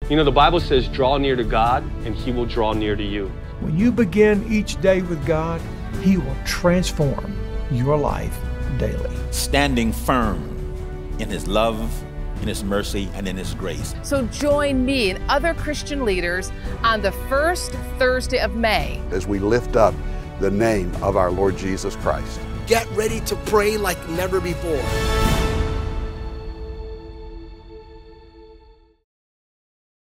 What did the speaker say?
You know, the Bible says, draw near to God, and He will draw near to you. When you begin each day with God, He will transform your life daily. Standing firm in His love, in His mercy, and in His grace. So join me and other Christian leaders on the first Thursday of May as we lift up the name of our Lord Jesus Christ. Get ready to pray like never before.